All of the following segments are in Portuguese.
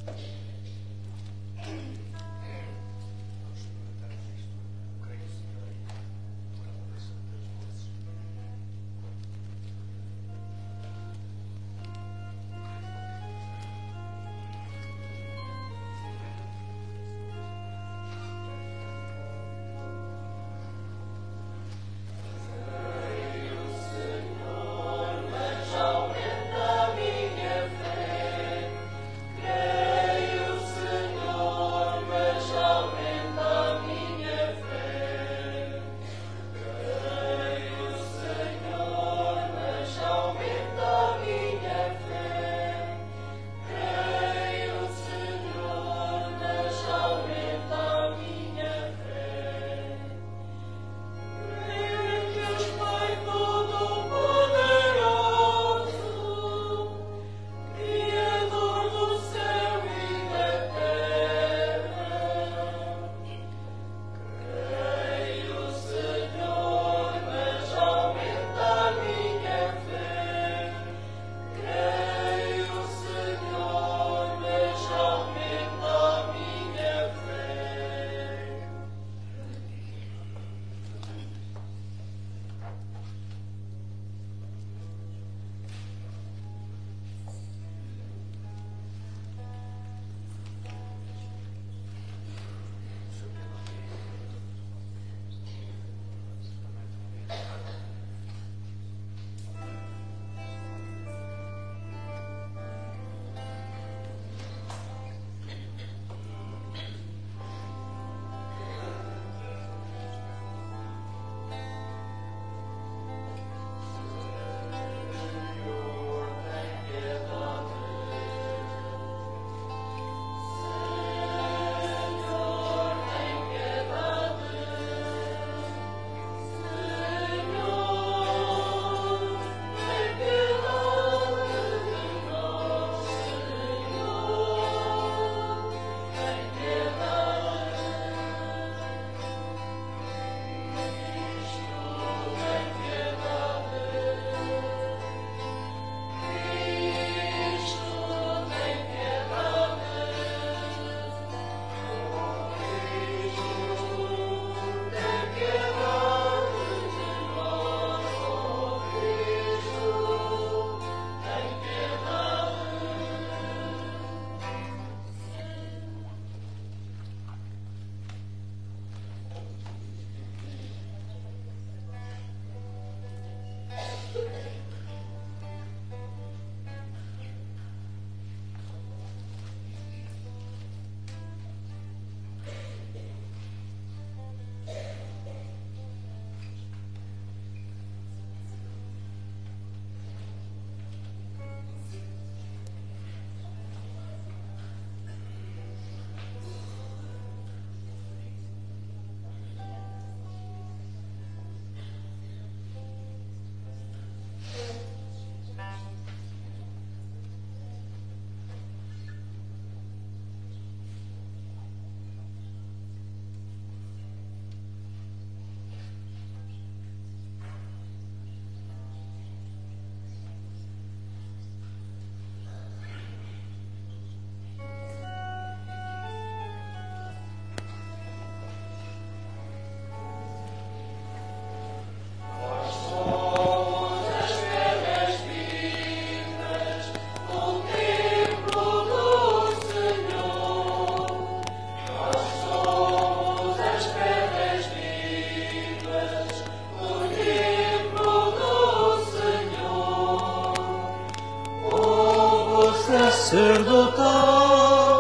sacerdotal,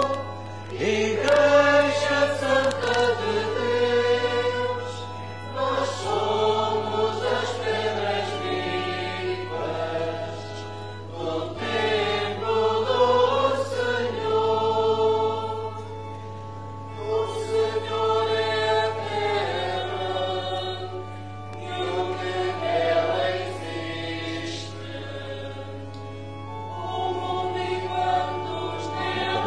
Igreja Santa de Deus, nós somos as pedras vivas do templo do Senhor. O Senhor é a terra e o que nela existe, o mundo enquanto os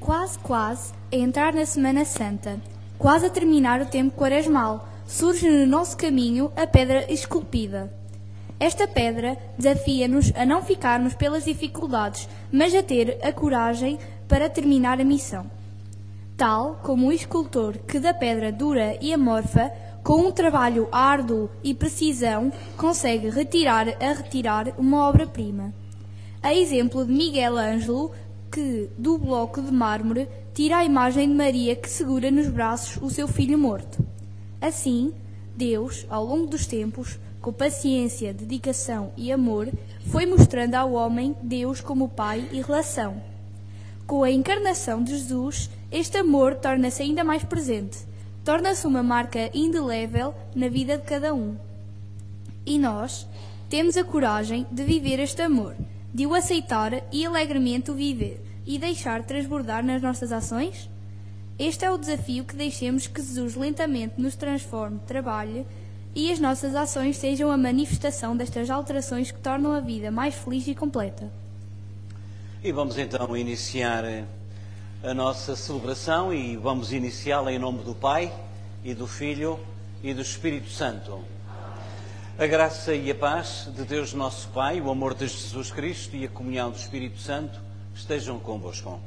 Quase a entrar na Semana Santa, quase a terminar o tempo quaresmal, surge no nosso caminho a pedra esculpida. Esta pedra desafia-nos a não ficarmos pelas dificuldades, mas a ter a coragem para terminar a missão. Tal como o escultor que da pedra dura e amorfa, com um trabalho árduo e precisão, consegue retirar uma obra-prima. A exemplo de Miguel Ângelo, que, do bloco de mármore, tira a imagem de Maria que segura nos braços o seu filho morto. Assim, Deus, ao longo dos tempos, com paciência, dedicação e amor, foi mostrando ao homem Deus como Pai e relação. Com a encarnação de Jesus, este amor torna-se ainda mais presente, torna-se uma marca indelével na vida de cada um. E nós temos a coragem de viver este amor, de o aceitar e alegremente o viver, e deixar transbordar nas nossas ações? Este é o desafio que deixemos que Jesus lentamente nos transforme, trabalhe, e as nossas ações sejam a manifestação destas alterações que tornam a vida mais feliz e completa. E vamos então iniciar a nossa celebração e vamos iniciá-la em nome do Pai e do Filho e do Espírito Santo. A graça e a paz de Deus nosso Pai, o amor de Jesus Cristo e a comunhão do Espírito Santo estejam convosco.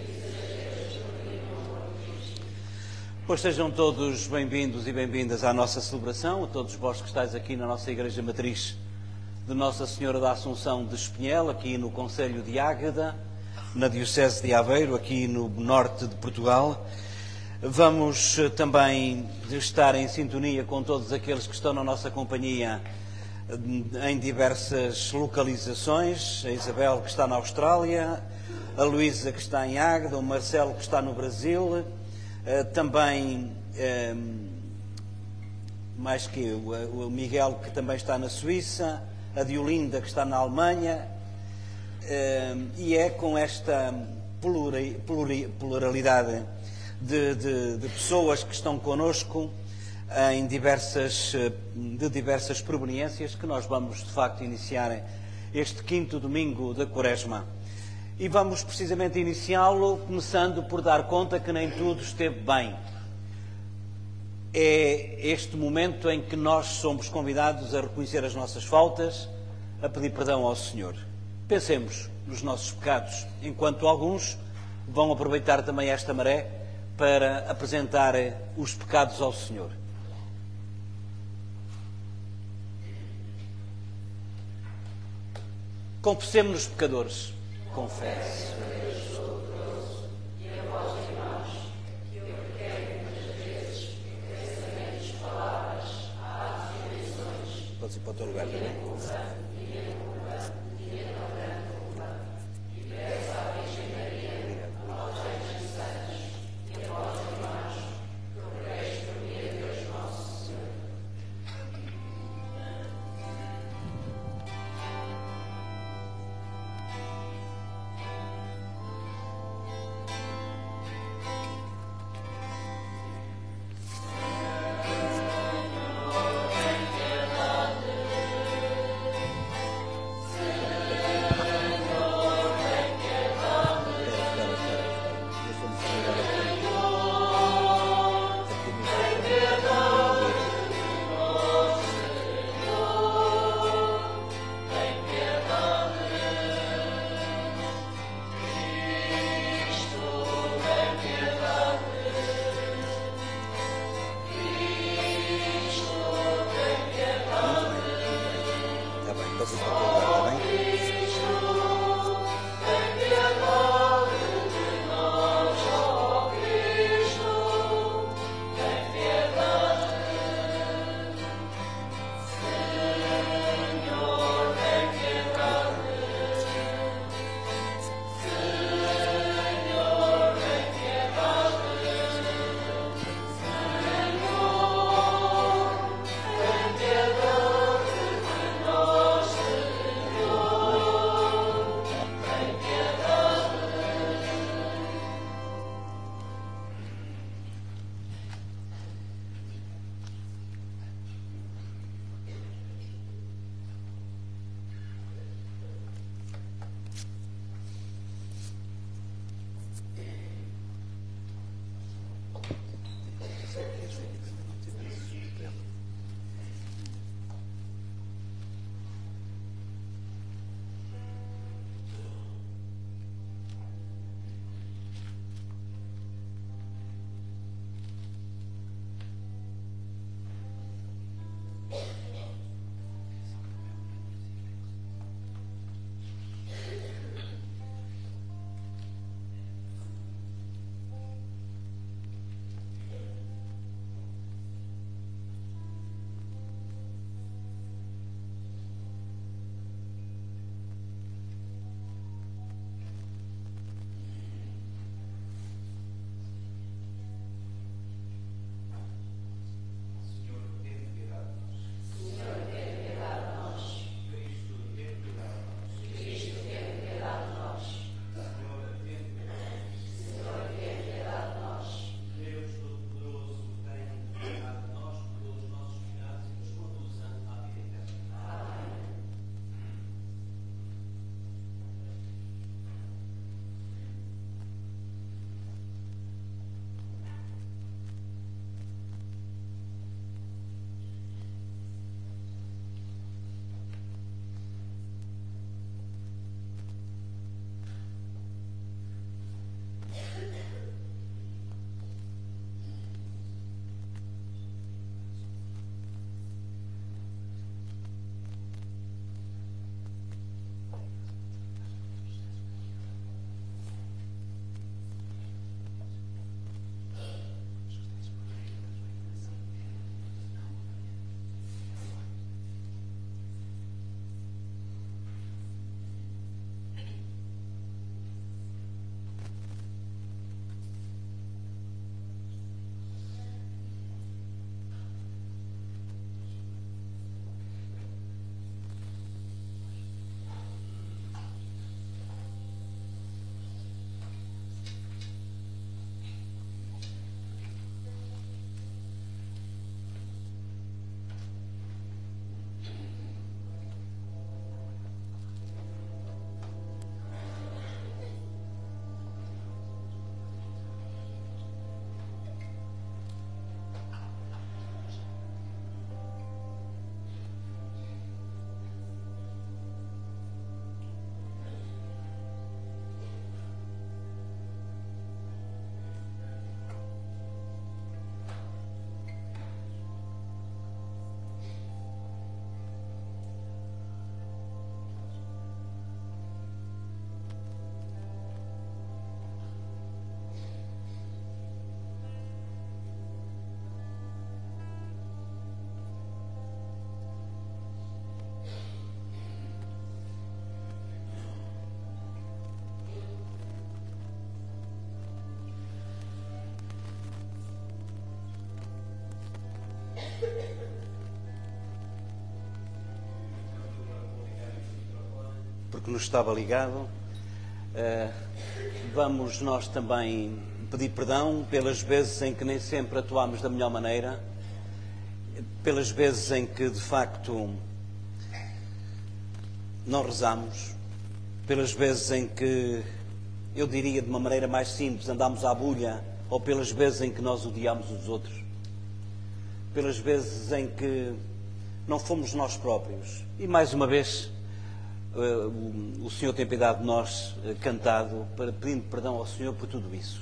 Pois sejam todos bem-vindos e bem-vindas à nossa celebração, a todos vós que estáis aqui na nossa Igreja Matriz de Nossa Senhora da Assunção de Espinhel, aqui no Concelho de Águeda, na Diocese de Aveiro, aqui no norte de Portugal. Vamos também estar em sintonia com todos aqueles que estão na nossa companhia em diversas localizações. A Isabel, que está na Austrália, a Luísa, que está em Águeda, o Marcelo, que está no Brasil, também mais que o Miguel, que também está na Suíça, a Diolinda, que está na Alemanha, e é com esta pluralidade de pessoas que estão connosco de diversas proveniências que nós vamos de facto iniciar este quinto domingo da Quaresma. E vamos precisamente iniciá-lo começando por dar conta que nem tudo esteve bem. É este momento em que nós somos convidados a reconhecer as nossas faltas, a pedir perdão ao Senhor. Pensemos nos nossos pecados, enquanto alguns vão aproveitar também esta maré para apresentar os pecados ao Senhor. Confessemos-nos pecadores. Confesso. Podes ir para o teu lugar também. porque nos estava ligado. Vamos nós também pedir perdão pelas vezes em que nem sempre atuámos da melhor maneira, pelas vezes em que de facto não rezamos, pelas vezes em que, eu diria de uma maneira mais simples, andámos à bulha, ou pelas vezes em que nós odiámos os outros, pelas vezes em que não fomos nós próprios. E mais uma vez, o Senhor tem piedade de nós, cantado, pedindo perdão ao Senhor por tudo isso.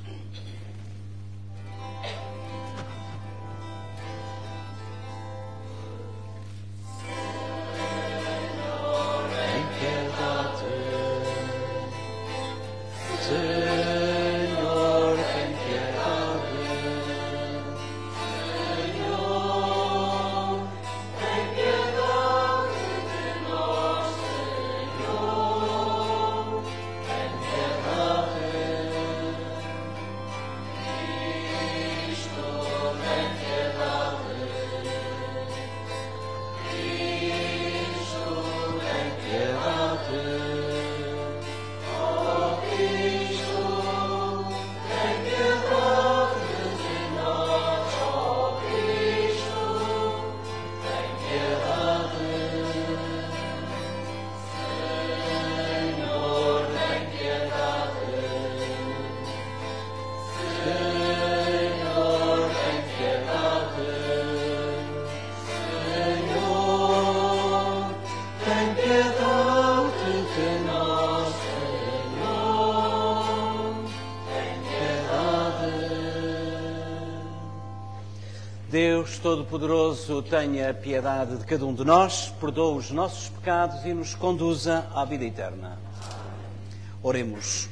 Deus Todo-Poderoso, tenha piedade de cada um de nós, perdoa os nossos pecados e nos conduza à vida eterna. Oremos.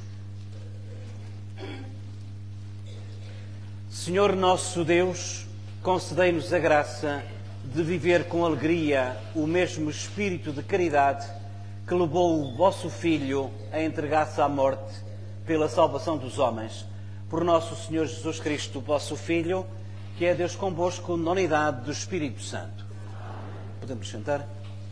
Senhor nosso Deus, concedei-nos a graça de viver com alegria o mesmo espírito de caridade que levou o vosso Filho a entregar-se à morte pela salvação dos homens. Por nosso Senhor Jesus Cristo, vosso Filho, que é Deus convosco na unidade do Espírito Santo. Podemos sentar?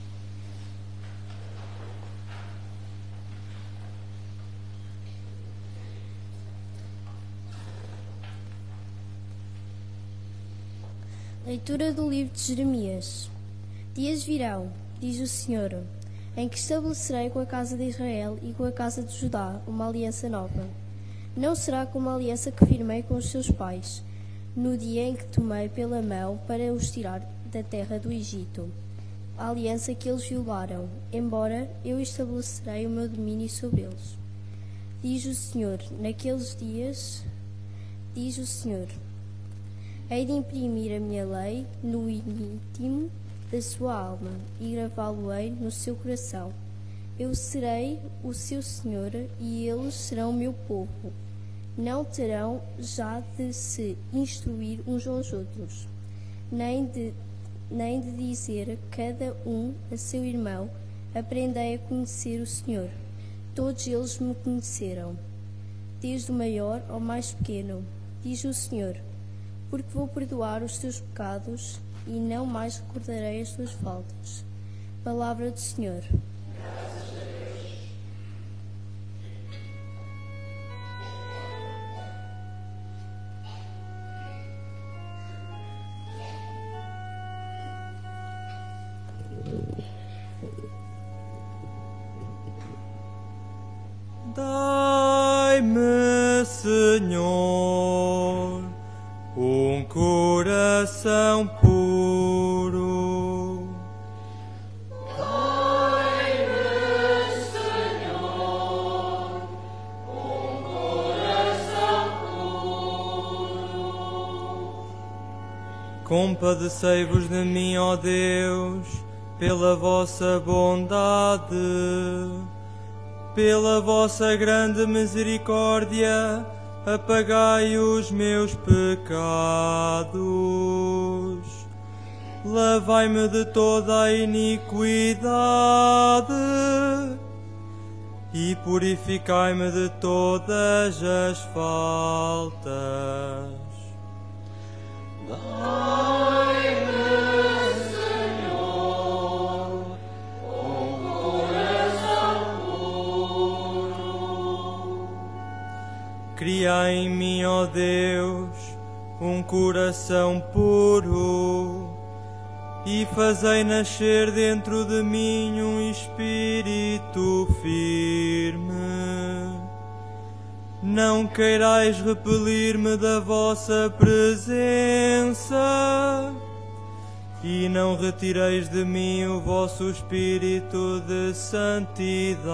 Leitura do livro de Jeremias. Dias virão, diz o Senhor, em que estabelecerei com a casa de Israel e com a casa de Judá uma aliança nova. Não será como a aliança que firmei com os seus pais, no dia em que tomei pela mão para os tirar da terra do Egito, a aliança que eles violaram, embora eu estabelecerei o meu domínio sobre eles. Diz o Senhor, naqueles dias, diz o Senhor, hei de imprimir a minha lei no íntimo da sua alma e gravá-lo-ei no seu coração. Eu serei o seu Senhor e eles serão o meu povo. Não terão já de se instruir uns aos outros, nem de dizer cada um a seu irmão, aprendei a conhecer o Senhor. Todos eles me conheceram, desde o maior ao mais pequeno, diz o Senhor, porque vou perdoar os teus pecados e não mais recordarei as tuas faltas. Palavra do Senhor. Dai-me, Senhor, um coração puro. Dai-me, Senhor, um coração puro. Compadecei-vos de mim, ó Deus, pela vossa bondade. Pela vossa grande misericórdia, apagai os meus pecados. Lavai-me de toda a iniquidade e purificai-me de todas as faltas. Dai-me, Senhor, um coração puro. Cria em mim, ó Deus, um coração puro e fazei nascer dentro de mim um espírito firme. Não queirais repelir-me da vossa presença e não retireis de mim o vosso espírito de santidade.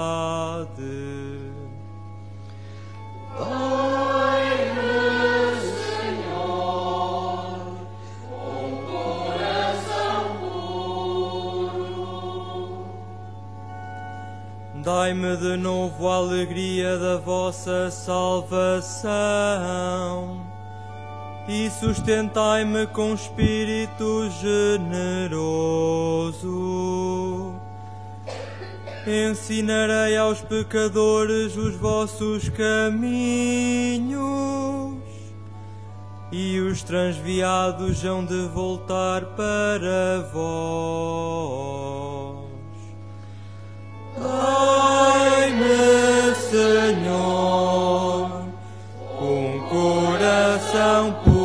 Dai-me, Senhor, um coração puro. Dai-me de novo a alegria da vossa salvação e sustentai-me com espírito generoso. Ensinarei aos pecadores os vossos caminhos e os transviados hão de voltar para vós. Dai-me, Senhor, um coração puro.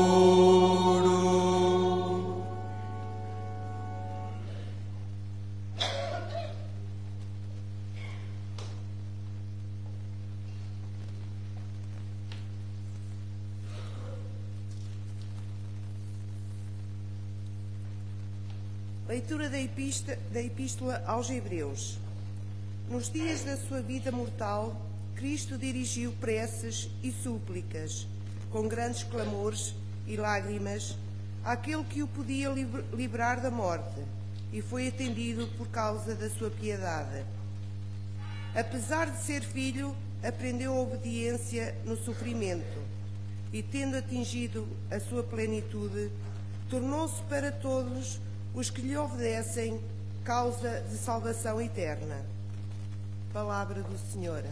Leitura da Epístola aos Hebreus. Nos dias da sua vida mortal, Cristo dirigiu preces e súplicas, com grandes clamores e lágrimas, àquele que o podia livrar da morte, e foi atendido por causa da sua piedade. Apesar de ser filho, aprendeu a obediência no sofrimento, e tendo atingido a sua plenitude, tornou-se para todos os que lhe obedecem causa de salvação eterna. Palavra do Senhor.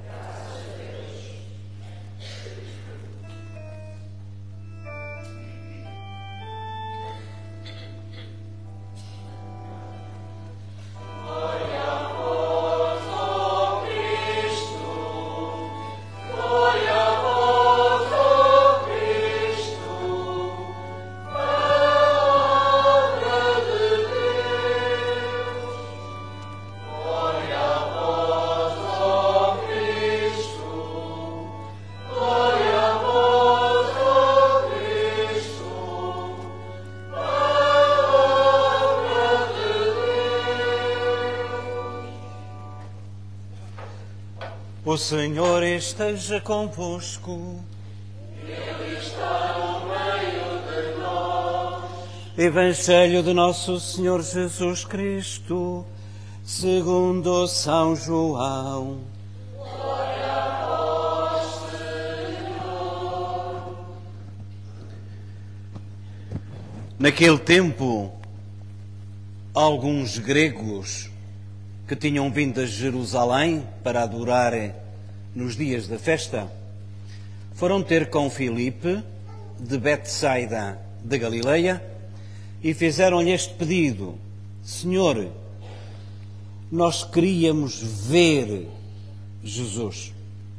O Senhor esteja convosco. Ele está no meio de nós. Evangelho de Nosso Senhor Jesus Cristo, segundo São João. Glória a vós, Senhor. Naquele tempo, alguns gregos que tinham vindo a Jerusalém para adorar nos dias da festa, foram ter com Filipe, de Betsaida de Galileia, e fizeram-lhe este pedido: Senhor, nós queríamos ver Jesus.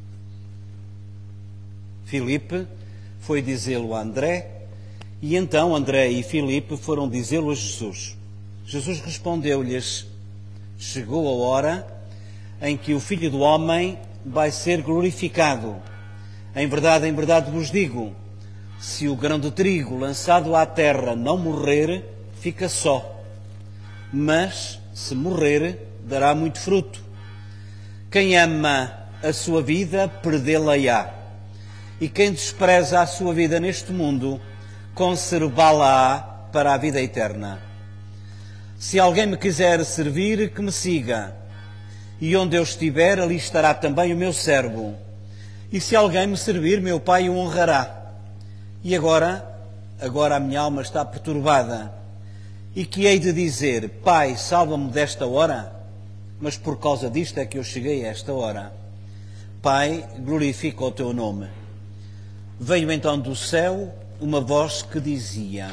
Filipe foi dizê-lo a André, e então André e Filipe foram dizê-lo a Jesus. Jesus respondeu-lhes: chegou a hora em que o Filho do Homem vai ser glorificado. Em verdade vos digo, se o grão de trigo lançado à terra não morrer, fica só. Mas, se morrer, dará muito fruto. Quem ama a sua vida, perdê-la-á. E quem despreza a sua vida neste mundo, conservá-la-á para a vida eterna. Se alguém me quiser servir, que me siga. E onde eu estiver, ali estará também o meu servo. E se alguém me servir, meu Pai o honrará. E agora a minha alma está perturbada. E que hei de dizer: Pai, salva-me desta hora? Mas por causa disto é que eu cheguei a esta hora. Pai, glorifica o teu nome. Veio então do céu uma voz que dizia: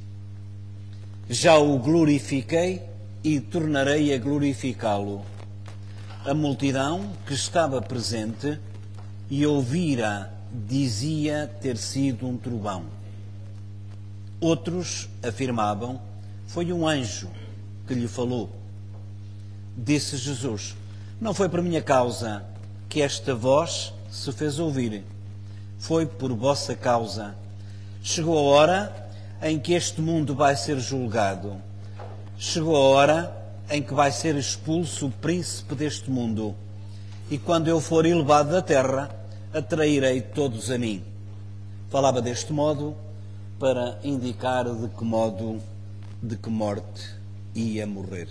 já o glorifiquei e tornarei a glorificá-lo. A multidão que estava presente e ouvira, dizia ter sido um trovão. Outros afirmavam, foi um anjo que lhe falou. Disse Jesus, não foi por minha causa que esta voz se fez ouvir, foi por vossa causa. Chegou a hora em que este mundo vai ser julgado. Chegou a hora em que vai ser expulso o príncipe deste mundo. E quando eu for elevado da terra, atrairei todos a mim. Falava deste modo para indicar de que morte ia morrer.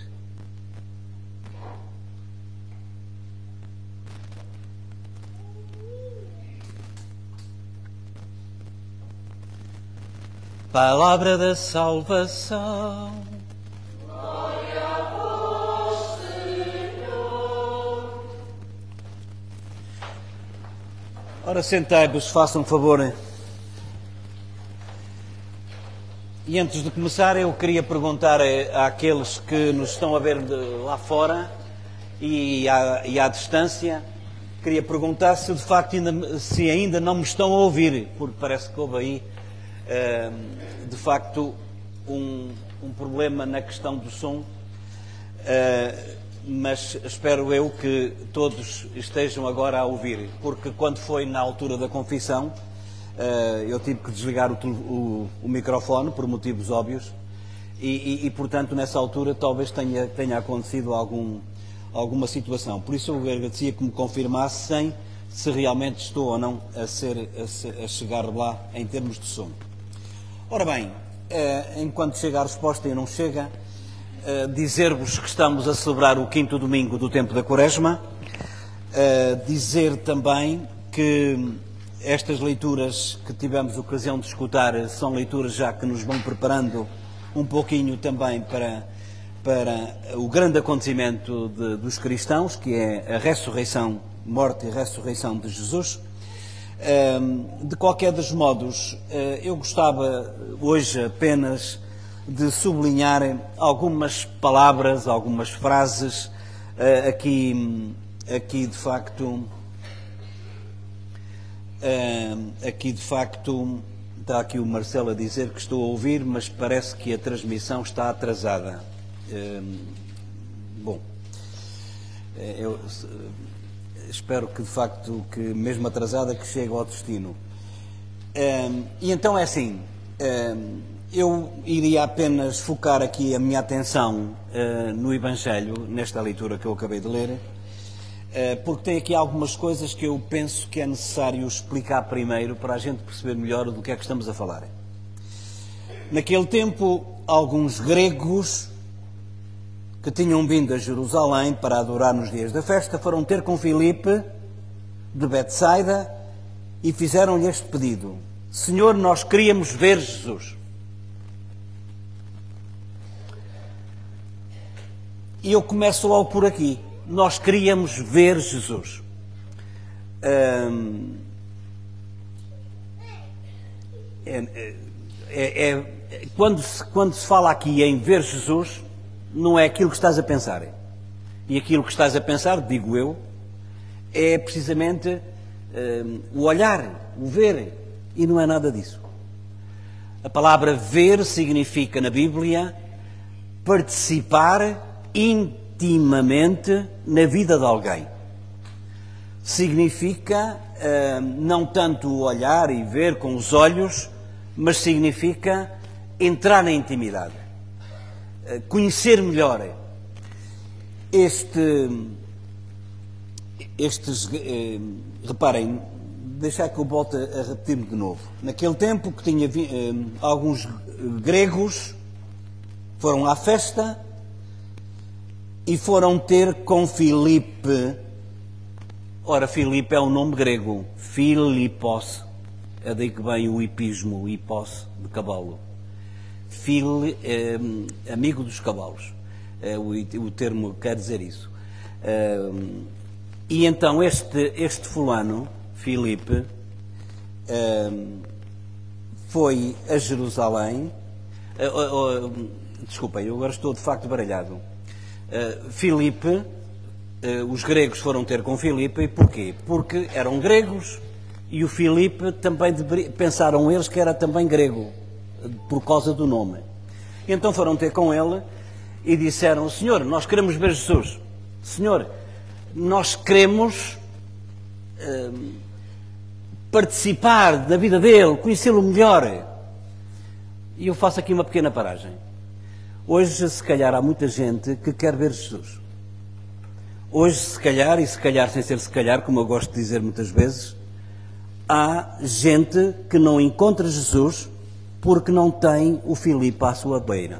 Palavra da salvação. Glória a vós, Senhor. Ora, sentai-vos, façam um favor. E antes de começar, eu queria perguntar àqueles que nos estão a ver lá fora e à distância, queria perguntar se de facto ainda não me estão a ouvir, porque parece que houve aí de facto um problema na questão do som, mas espero eu que todos estejam agora a ouvir, porque quando foi na altura da confissão eu tive que desligar o microfone por motivos óbvios e portanto nessa altura talvez tenha acontecido alguma situação, por isso eu agradecia que me confirmassem se realmente estou ou não a chegar lá em termos de som. Ora bem, enquanto chega a resposta e não chega, dizer-vos que estamos a celebrar o 5º domingo do tempo da Quaresma, dizer também que estas leituras que tivemos ocasião de escutar são leituras já que nos vão preparando um pouquinho também para o grande acontecimento dos cristãos, que é a ressurreição, morte e ressurreição de Jesus. De qualquer dos modos, eu gostava hoje apenas de sublinhar algumas palavras, algumas frases, aqui de facto, está aqui o Marcelo a dizer que estou a ouvir, mas parece que a transmissão está atrasada. Bom, eu espero que de facto, que mesmo atrasada, que chegue ao destino. E então é assim, eu iria apenas focar aqui a minha atenção no Evangelho, nesta leitura que eu acabei de ler, porque tem aqui algumas coisas que eu penso que é necessário explicar primeiro para a gente perceber melhor do que é que estamos a falar. Naquele tempo, alguns gregos que tinham vindo a Jerusalém para adorar nos dias da festa, foram ter com Filipe de Betsaida e fizeram-lhe este pedido: Senhor, nós queríamos ver Jesus. E eu começo logo por aqui. Nós queríamos ver Jesus. Quando se fala aqui em ver Jesus, não é aquilo que estás a pensar. E aquilo que estás a pensar, digo eu, é precisamente o olhar, o ver, e não é nada disso. A palavra ver significa, na Bíblia, participar intimamente na vida de alguém. Significa não tanto olhar e ver com os olhos, mas significa entrar na intimidade. Conhecer melhor reparem, deixar que eu volte a repetir-me de novo. Naquele tempo que tinha alguns gregos foram à festa e foram ter com Filipe. Ora, Filipe é um nome grego, Filipos, é daí que vem o hipismo, hipos, de cavalo. Amigo dos cavalos, o termo quer dizer isso. E então este fulano, Filipe, foi a Jerusalém. Desculpem, eu agora estou de facto baralhado. Filipe os gregos foram ter com Filipe. E porquê? Porque eram gregos e o Filipe também pensaram eles que era também grego, por causa do nome. Então foram ter com ele e disseram: Senhor, nós queremos ver Jesus. Senhor, nós queremos participar da vida dele, conhecê-lo melhor. E eu faço aqui uma pequena paragem. Hoje, se calhar, há muita gente que quer ver Jesus. Hoje, se calhar, e se calhar sem ser se calhar, como eu gosto de dizer muitas vezes, há gente que não encontra Jesus porque não tem o Filipe à sua beira.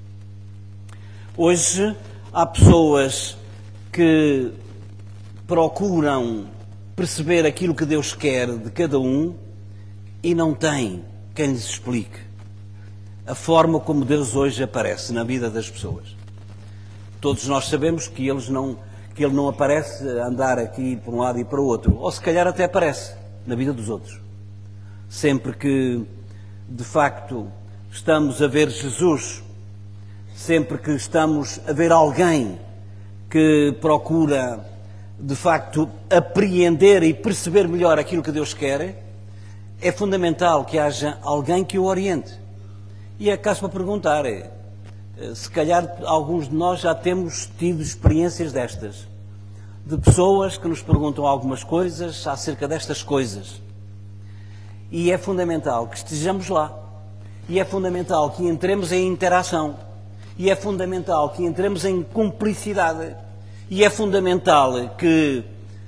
Hoje, há pessoas que procuram perceber aquilo que Deus quer de cada um e não têm quem lhes explique a forma como Deus hoje aparece na vida das pessoas. Todos nós sabemos que Ele não aparece a andar aqui para um lado e para o outro, ou se calhar até aparece na vida dos outros. Sempre que, de facto, estamos a ver Jesus, sempre que estamos a ver alguém que procura, de facto, apreender e perceber melhor aquilo que Deus quer, é fundamental que haja alguém que o oriente. E é caso para perguntar, se calhar alguns de nós já temos tido experiências destas, de pessoas que nos perguntam algumas coisas acerca destas coisas. E é fundamental que estejamos lá. E é fundamental que entremos em interação. E é fundamental que entremos em cumplicidade. E é fundamental que...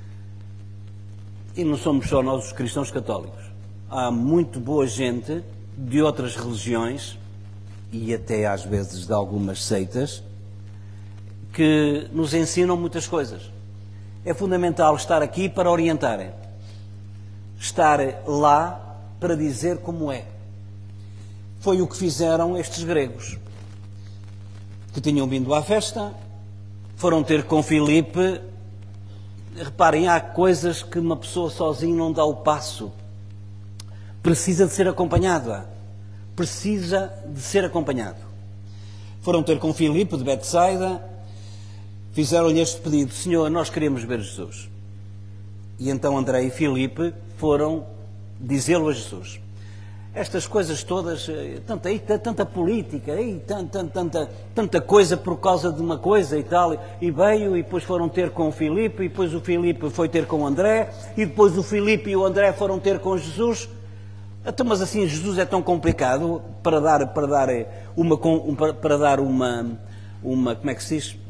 E não somos só nós os cristãos católicos. Há muito boa gente de outras religiões e até às vezes de algumas seitas que nos ensinam muitas coisas. É fundamental estar aqui para orientarem. Estar lá para dizer como é. Foi o que fizeram estes gregos, que tinham vindo à festa, foram ter com Filipe. Reparem, há coisas que uma pessoa sozinha não dá o passo. Precisa de ser acompanhada. Precisa de ser acompanhado. Foram ter com Filipe de Betsaida, fizeram-lhe este pedido: Senhor, nós queremos ver Jesus. E então André e Filipe foram dizê-lo a Jesus. Estas coisas todas, tanta política, tanta coisa por causa de uma coisa e tal, e veio, e depois foram ter com o Filipe, e depois o Filipe foi ter com o André, e depois o Filipe e o André foram ter com Jesus. Então, mas assim, Jesus é tão complicado para dar uma como é que se diz?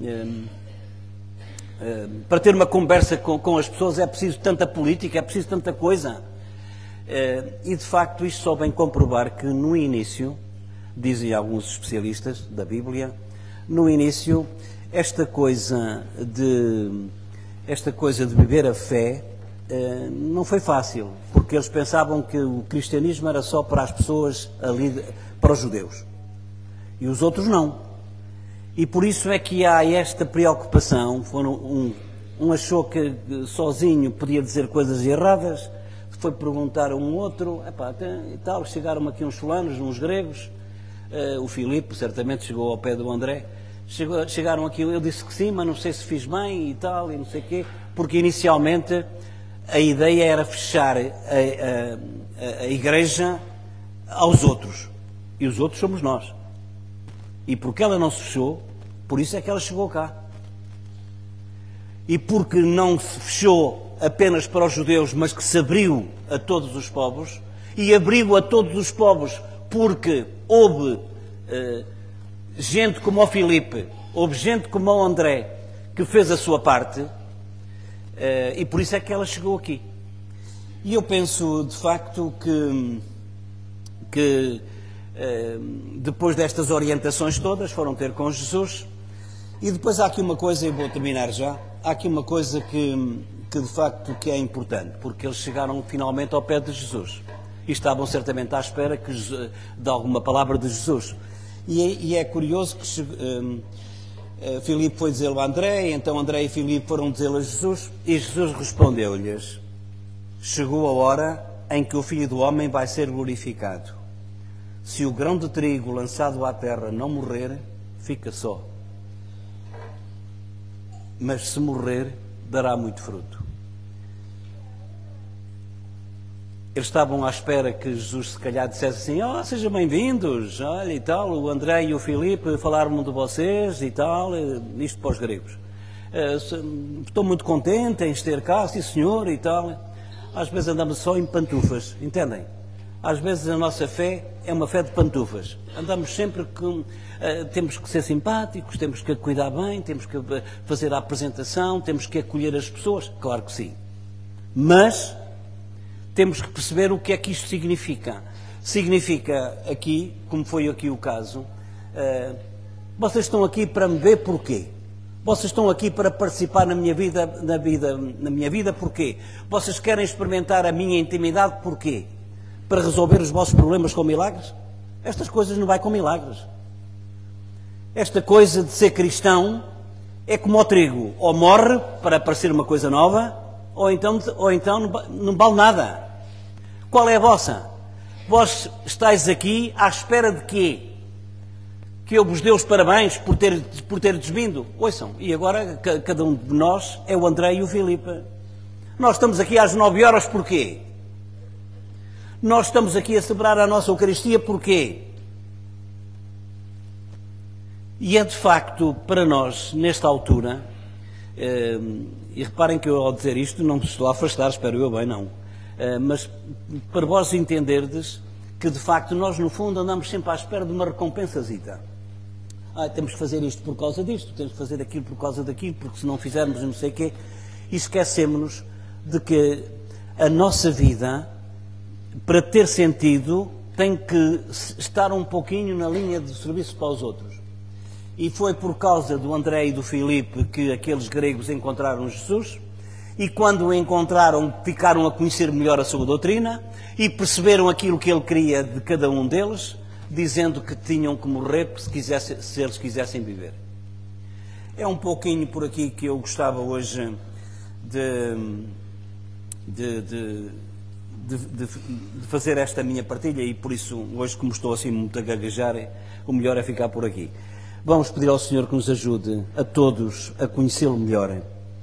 Para ter uma conversa com as pessoas é preciso tanta política, é preciso tanta coisa. E de facto isto só vem comprovar que no início, dizem alguns especialistas da Bíblia, no início esta coisa de viver a fé não foi fácil, porque eles pensavam que o cristianismo era só para as pessoas ali, para os judeus, e os outros não. E por isso é que há esta preocupação. Um achou que sozinho podia dizer coisas erradas, foi perguntar a um outro, e tal, chegaram aqui uns fulanos, uns gregos, o Filipe certamente chegou ao pé do André, chegaram aqui, eu disse que sim, mas não sei se fiz bem e tal, e não sei o quê, porque inicialmente a ideia era fechar a igreja aos outros, e os outros somos nós. E porque ela não se fechou, por isso é que ela chegou cá. E porque não se fechou apenas para os judeus, mas que se abriu a todos os povos, e abriu a todos os povos porque houve gente como o Filipe, houve gente como o André, que fez a sua parte, e por isso é que ela chegou aqui. E eu penso, de facto, que depois destas orientações todas, foram ter com Jesus. E depois há aqui uma coisa, e vou terminar já, há aqui uma coisa que de facto que é importante, porque eles chegaram finalmente ao pé de Jesus e estavam certamente à espera de alguma palavra de Jesus. E é curioso que Filipe foi dizê-lo a André, e então André e Filipe foram dizê-lo a Jesus, e Jesus respondeu-lhes: chegou a hora em que o Filho do Homem vai ser glorificado. Se o grão de trigo lançado à terra não morrer, fica só. mas se morrer, dará muito fruto. Eles estavam à espera que Jesus se calhar dissesse assim: sejam bem-vindos, olha e tal, o André e o Filipe falaram de vocês e tal, isto para os gregos. Estou muito contente em ter cá, sim senhor e tal. Às vezes andamos só em pantufas, entendem? Às vezes a nossa fé é uma fé de pantufas. Andamos sempre com... temos que ser simpáticos, temos que cuidar bem, temos que fazer a apresentação, temos que acolher as pessoas. Claro que sim. Mas temos que perceber o que é que isto significa. Significa aqui, como foi aqui o caso, vocês estão aqui para me ver porquê? Vocês estão aqui para participar na minha vida porquê? Vocês querem experimentar a minha intimidade porquê? Para resolver os vossos problemas com milagres? Estas coisas não vai com milagres. Esta coisa de ser cristão é como o trigo, ou morre para aparecer uma coisa nova, ou então não vale nada. Qual é a vossa? Vós estáis aqui à espera de quê? Que eu vos dê os parabéns por teres vindo? Ouçam, e agora cada um de nós é o André e o Filipe. Nós estamos aqui às 9 horas porquê? Nós estamos aqui a celebrar a nossa Eucaristia porquê? E é de facto para nós, nesta altura, e reparem que eu ao dizer isto não me estou a afastar, espero eu bem, não. Mas para vós entenderdes que de facto nós no fundo andamos sempre à espera de uma recompensazita. Temos que fazer isto por causa disto, temos que fazer aquilo por causa daquilo, porque se não fizermos não sei o quê, e esquecemos de que a nossa vida, para ter sentido, tem que estar um pouquinho na linha de serviço para os outros. E foi por causa do André e do Filipe que aqueles gregos encontraram Jesus, e quando o encontraram ficaram a conhecer melhor a sua doutrina e perceberam aquilo que ele queria de cada um deles, dizendo que tinham que morrer se eles quisessem viver. É um pouquinho por aqui que eu gostava hoje de fazer esta minha partilha, e por isso hoje, como estou assim muito a gaguejar, o melhor é ficar por aqui. Vamos pedir ao Senhor que nos ajude a todos a conhecê-lo melhor.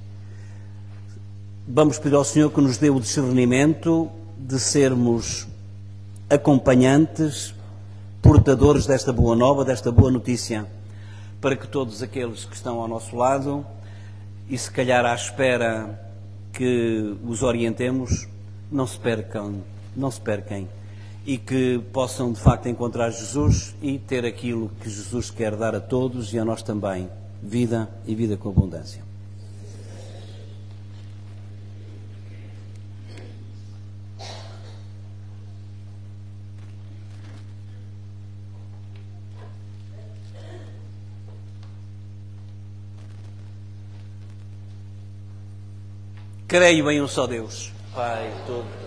Vamos pedir ao Senhor que nos dê o discernimento de sermos acompanhantes, portadores desta boa nova, desta boa notícia, para que todos aqueles que estão ao nosso lado e se calhar à espera que os orientemos, não se percam, e que possam de facto encontrar Jesus e ter aquilo que Jesus quer dar a todos e a nós também, vida e vida com abundância. Creio em um só Deus, Pai todo.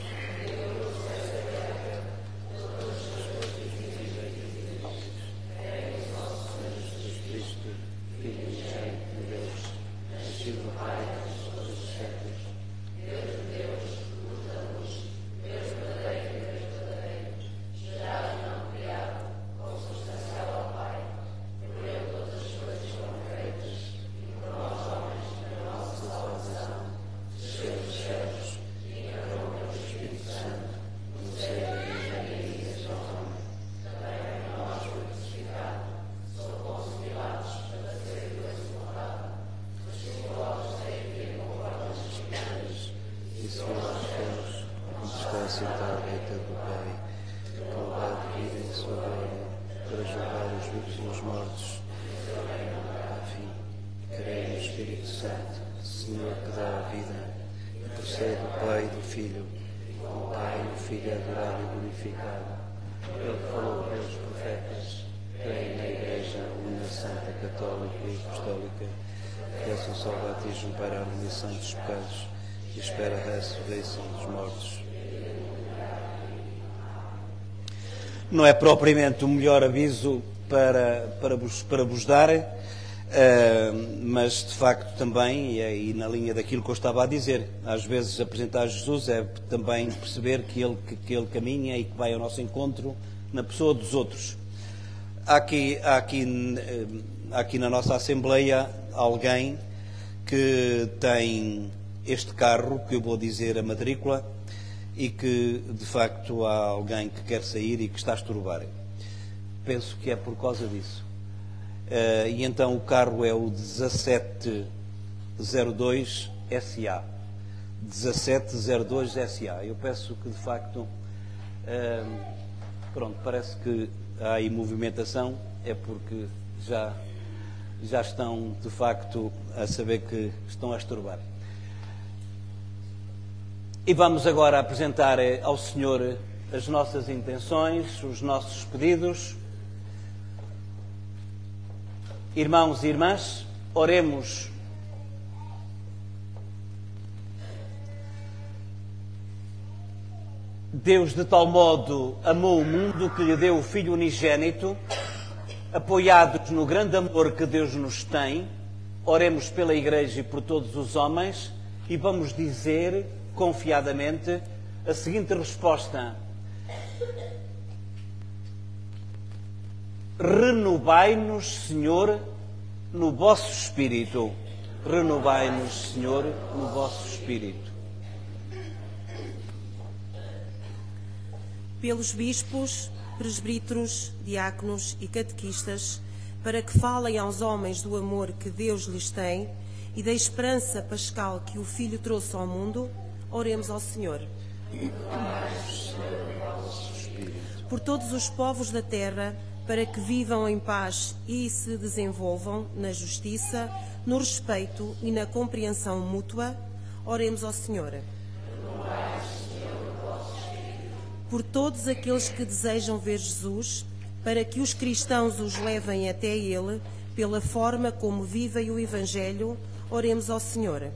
Para a remissão dos pecados e espera a ressurreição dos mortos. Não é propriamente o melhor aviso para vos dar, mas de facto também, e na linha daquilo que eu estava a dizer, às vezes apresentar Jesus é também perceber que ele caminha e que vai ao nosso encontro na pessoa dos outros. Há aqui na nossa Assembleia alguém que tem este carro, que eu vou dizer a matrícula, e que de facto há alguém que quer sair e que está a estorbar. Penso que é por causa disso. E então o carro é o 1702 SA. 1702 SA. Eu peço que de facto, pronto, parece que há aí movimentação, é porque já estão de facto a saber que estão a estorbar. E vamos agora apresentar ao Senhor as nossas intenções, os nossos pedidos. Irmãos e irmãs, oremos. Deus de tal modo amou o mundo que lhe deu o Filho unigênito. Apoiados no grande amor que Deus nos tem, oremos pela Igreja e por todos os homens e vamos dizer confiadamente a seguinte resposta: renovai-nos, Senhor, no vosso Espírito. Renovai-nos, Senhor, no vosso Espírito. Pelos bispos, presbíteros, diáconos e catequistas, para que falem aos homens do amor que Deus lhes tem e da esperança pascal que o Filho trouxe ao mundo, oremos ao Senhor. Por todos os povos da terra, para que vivam em paz e se desenvolvam na justiça, no respeito e na compreensão mútua, oremos ao Senhor. Por todos aqueles que desejam ver Jesus, para que os cristãos os levem até Ele, pela forma como vivem o Evangelho, oremos ao Senhor.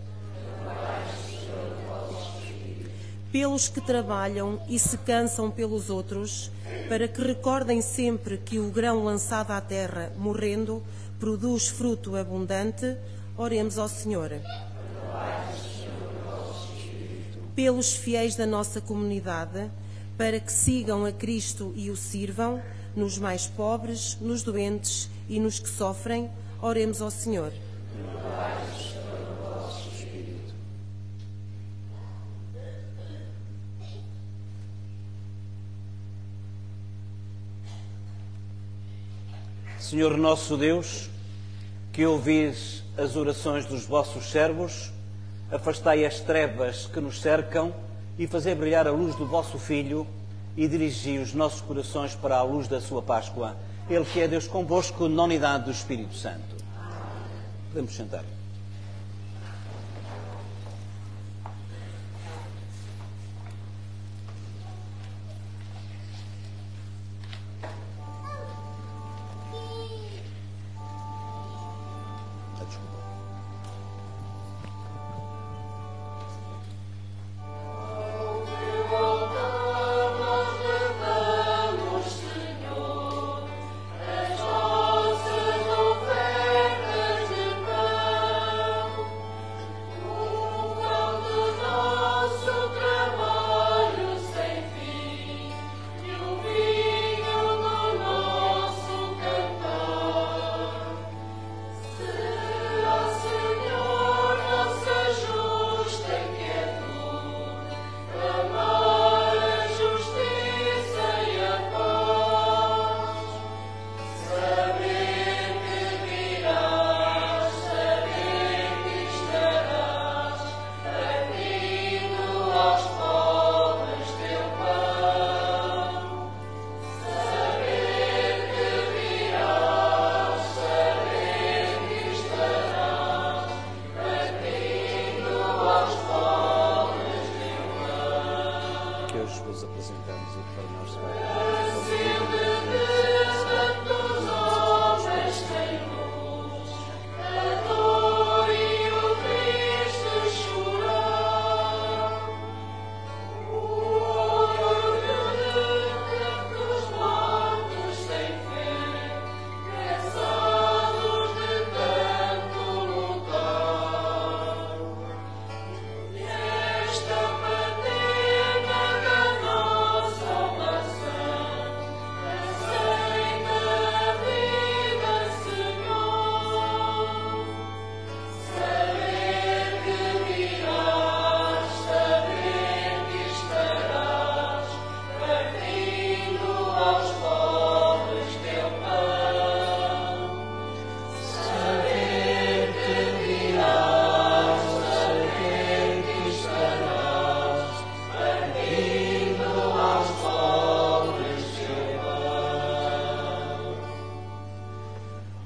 Pelos que trabalham e se cansam pelos outros, para que recordem sempre que o grão lançado à terra, morrendo, produz fruto abundante, oremos ao Senhor. Pelos fiéis da nossa comunidade, para que sigam a Cristo e o sirvam, nos mais pobres, nos doentes e nos que sofrem, oremos ao Senhor. Senhor nosso Deus, que ouvis as orações dos vossos servos, afastai as trevas que nos cercam e fazei brilhar a luz do vosso Filho e dirigi os nossos corações para a luz da sua Páscoa. Ele que é Deus convosco, na unidade do Espírito Santo. Podemos sentar.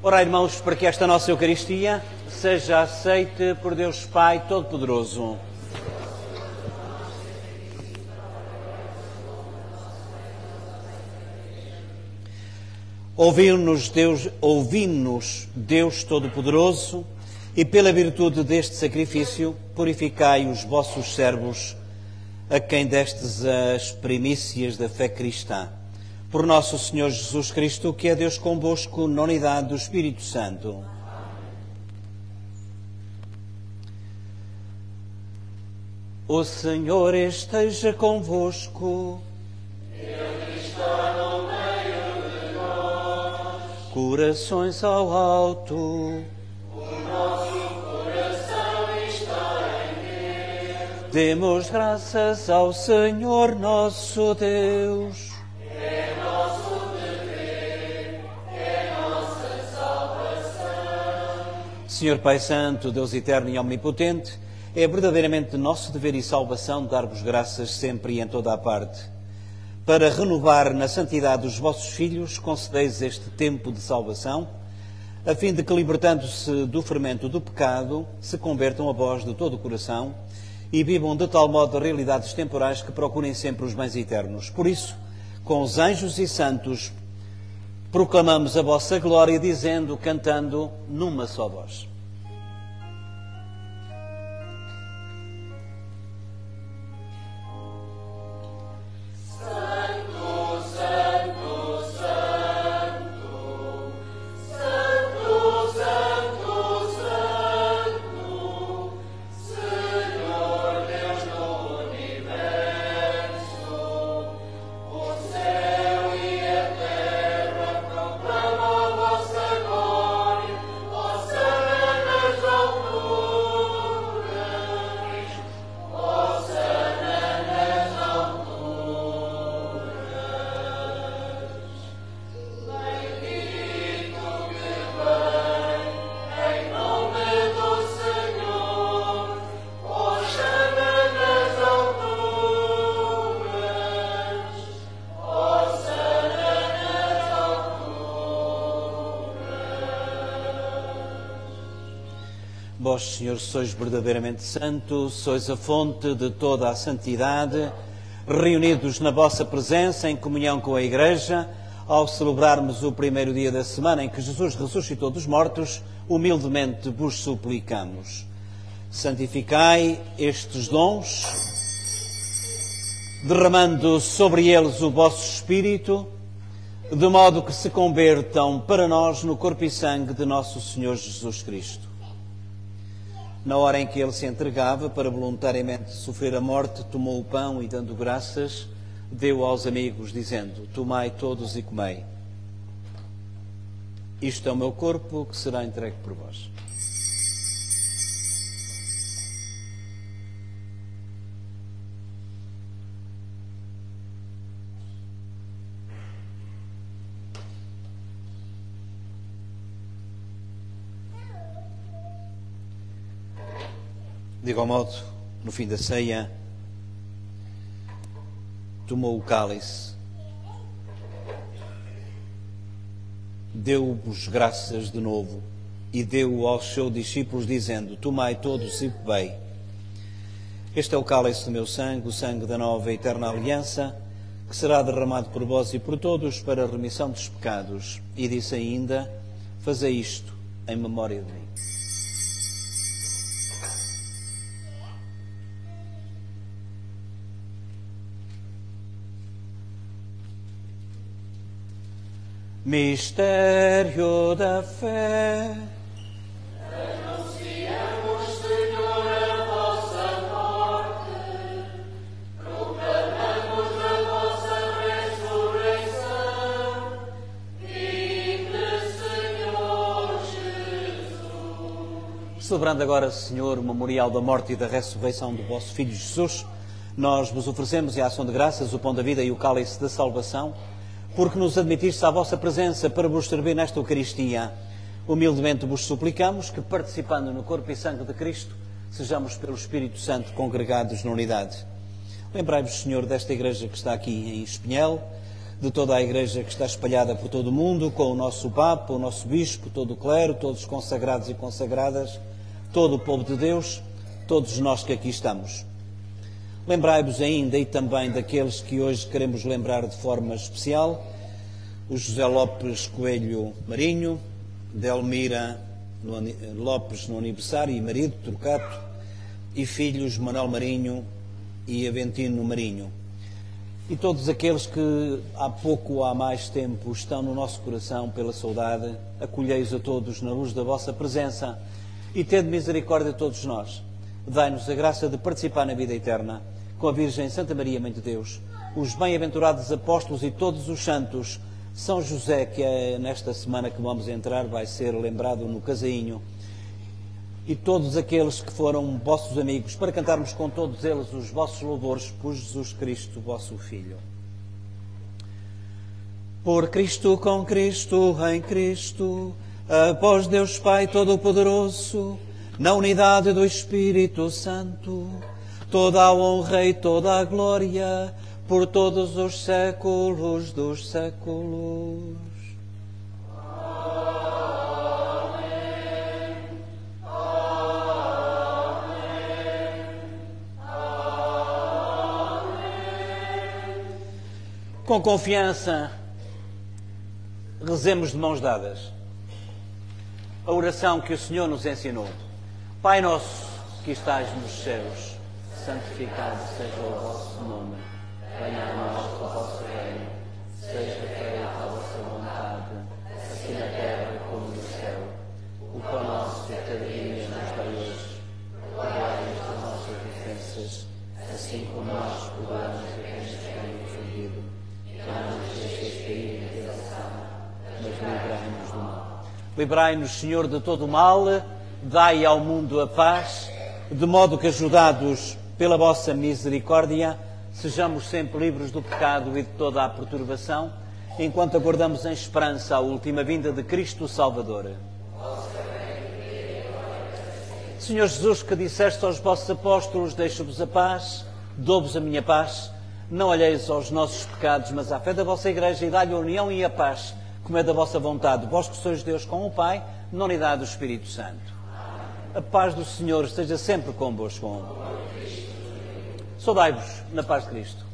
Ora, irmãos, para que esta nossa Eucaristia seja aceite por Deus Pai Todo-Poderoso. Ouvi-nos Deus Todo-Poderoso, e pela virtude deste sacrifício purificai os vossos servos, a quem destes as primícias da fé cristã. Por nosso Senhor Jesus Cristo, que é Deus convosco, na unidade do Espírito Santo. O Senhor esteja convosco. Ele está no meio de nós. Corações ao alto. O nosso coração está em Deus. Demos graças ao Senhor nosso Deus. É nosso dever, é nossa salvação. Senhor Pai Santo, Deus eterno e omnipotente, é verdadeiramente nosso dever e salvação dar-vos graças sempre e em toda a parte. Para renovar na santidade os vossos filhos, concedeis este tempo de salvação, a fim de que, libertando-se do fermento do pecado, se convertam a vós de todo o coração e vivam de tal modo as realidades temporais que procurem sempre os bens eternos. Por isso, com os anjos e santos, proclamamos a vossa glória, dizendo, cantando, numa só voz. Vós, Senhor, sois verdadeiramente santo, sois a fonte de toda a santidade, reunidos na vossa presença, em comunhão com a Igreja, ao celebrarmos o primeiro dia da semana em que Jesus ressuscitou dos mortos, humildemente vos suplicamos. Santificai estes dons, derramando sobre eles o vosso Espírito, de modo que se convertam para nós no corpo e sangue de nosso Senhor Jesus Cristo. Na hora em que ele se entregava para voluntariamente sofrer a morte, tomou o pão e, dando graças, deu aos amigos, dizendo: tomai todos e comei. Isto é o meu corpo que será entregue por vós. De igual modo, no fim da ceia, tomou o cálice, deu-vos graças de novo e deu-o aos seus discípulos, dizendo: tomai todos e bebei. Este é o cálice do meu sangue, o sangue da nova e eterna aliança, que será derramado por vós e por todos para a remissão dos pecados. E disse ainda: fazei isto em memória de mim. Mistério da fé. Anunciamos, Senhor, a vossa morte, proclamamos a vossa ressurreição. Vinde, Senhor Jesus. Celebrando agora, Senhor, o memorial da morte e da ressurreição do vosso Filho Jesus, nós vos oferecemos, em ação de graças, o pão da vida e o cálice da salvação, porque nos admitiste à vossa presença para vos servir nesta Eucaristia. Humildemente vos suplicamos que, participando no corpo e sangue de Cristo, sejamos pelo Espírito Santo congregados na unidade. Lembrai-vos, Senhor, desta igreja que está aqui em Espinhel, de toda a Igreja que está espalhada por todo o mundo, com o nosso Papa, o nosso Bispo, todo o clero, todos os consagrados e consagradas, todo o povo de Deus, todos nós que aqui estamos. Lembrai-vos ainda e também daqueles que hoje queremos lembrar de forma especial, o José Lopes Coelho Marinho, Delmira Lopes no aniversário e marido, Turcato, e filhos Manuel Marinho e Aventino Marinho. E todos aqueles que há pouco ou há mais tempo estão no nosso coração pela saudade, acolhei-os a todos na luz da vossa presença e tende misericórdia a todos nós. Dai-nos a graça de participar na vida eterna com a Virgem Santa Maria, Mãe de Deus, os bem-aventurados apóstolos e todos os santos. São José, que é nesta semana que vamos entrar, vai ser lembrado no casainho, e todos aqueles que foram vossos amigos, para cantarmos com todos eles os vossos louvores por Jesus Cristo, vosso Filho. Por Cristo, com Cristo, em Cristo, após Deus Pai Todo-Poderoso, na unidade do Espírito Santo, toda a honra e toda a glória, por todos os séculos dos séculos. Com confiança, rezemos de mãos dadas a oração que o Senhor nos ensinou. Pai nosso, que estás nos céus, santificado seja o vosso nome. Venha a nós o vosso reino, seja feita a vossa vontade, assim na terra como no céu. O pão nosso de cada dia nos dai hoje. Perdoai-nos as nossas ofensas, assim como nós perdoamos a quem nos tem ofendido. Não nos deixeis cair em tentação, mas livrai-nos do mal. Livrai-nos, Senhor, de todo o mal, dai ao mundo a paz, de modo que, ajudados pela vossa misericórdia, sejamos sempre livres do pecado e de toda a perturbação, enquanto aguardamos em esperança a última vinda de Cristo Salvador. Senhor Jesus, que disseste aos vossos apóstolos, deixo-vos a paz, dou-vos a minha paz, não olheis aos nossos pecados, mas à fé da vossa Igreja, e dai-lhe a união e a paz, como é da vossa vontade, vós que sois Deus com o Pai, na unidade do Espírito Santo. A paz do Senhor esteja sempre convosco. Saudai-vos na paz de Cristo.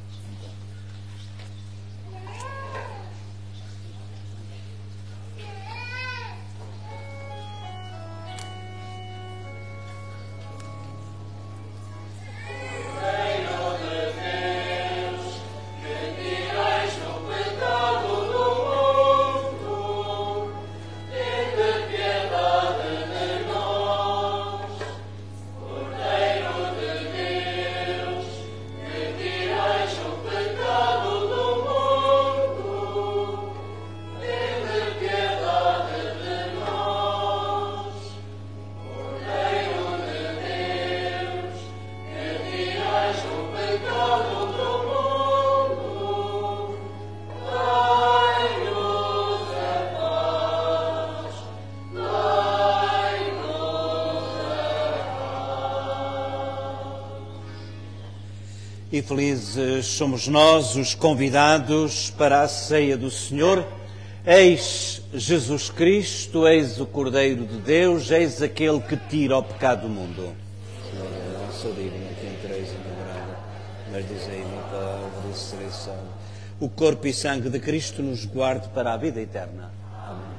E felizes somos nós, os convidados para a ceia do Senhor. Eis Jesus Cristo, eis o Cordeiro de Deus, eis aquele que tira o pecado do mundo. Senhor, eu não sou digno que entreis em minha morada, mas dizei-me a palavra e serei salvo. O corpo e sangue de Cristo nos guarde para a vida eterna. Amém.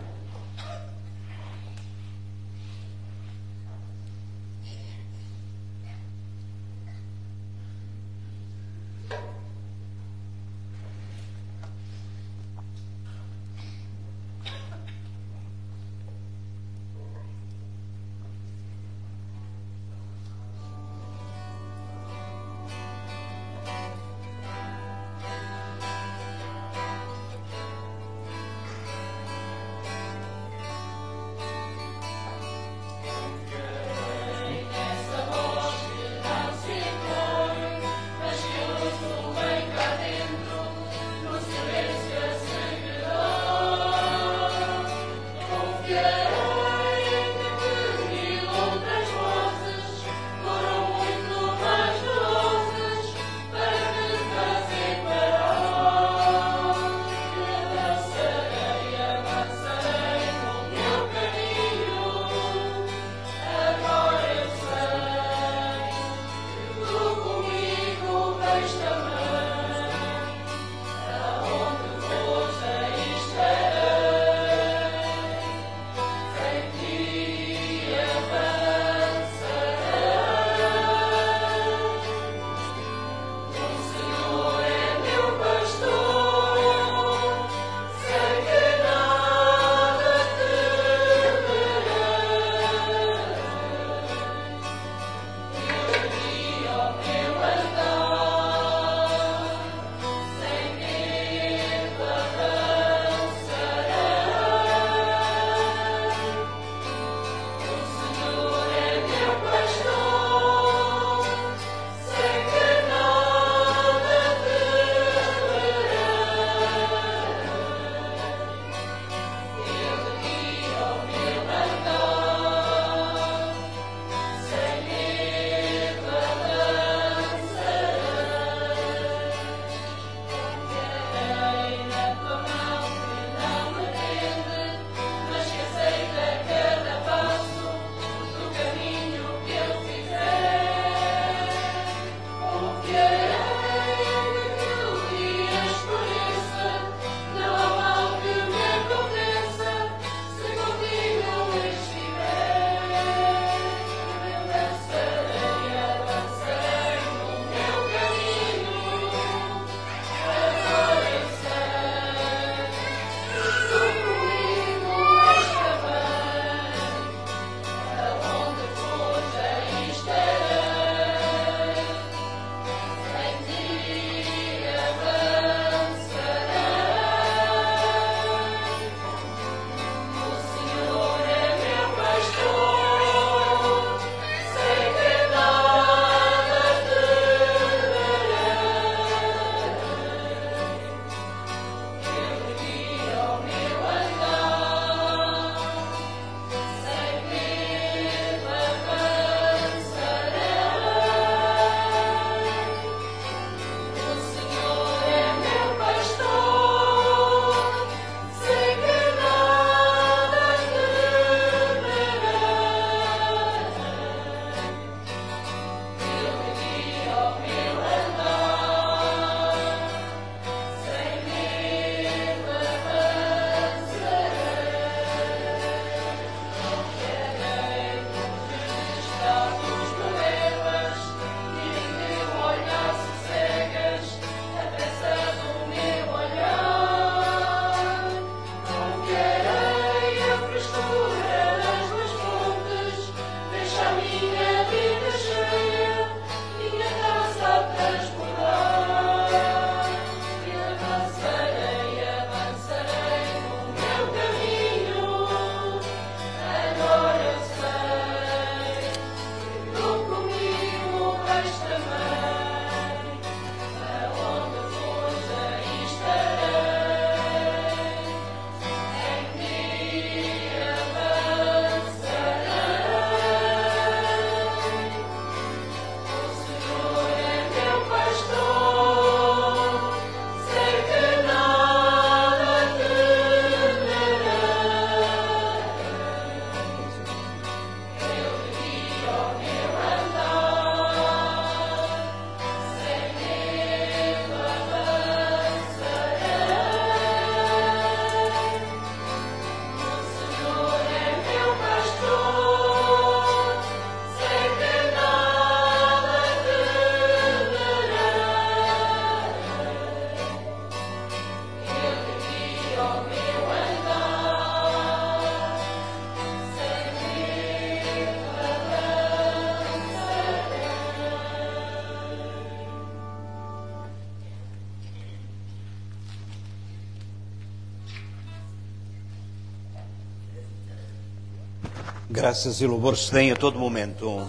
Graças e louvores se deem a todo momento.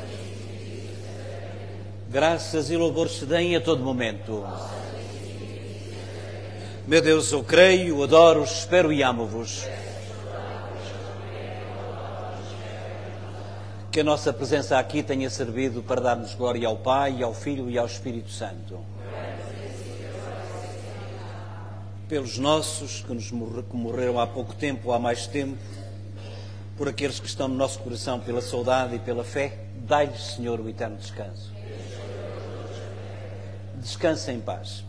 Graças e louvores se deem a todo momento. Meu Deus, eu creio, adoro, espero e amo-vos. Que a nossa presença aqui tenha servido para darmos glória ao Pai, ao Filho e ao Espírito Santo. Pelos nossos que morreram há pouco tempo ou há mais tempo, por aqueles que estão no nosso coração pela saudade e pela fé, dai-lhes, Senhor, o eterno descanso. Descansa em paz.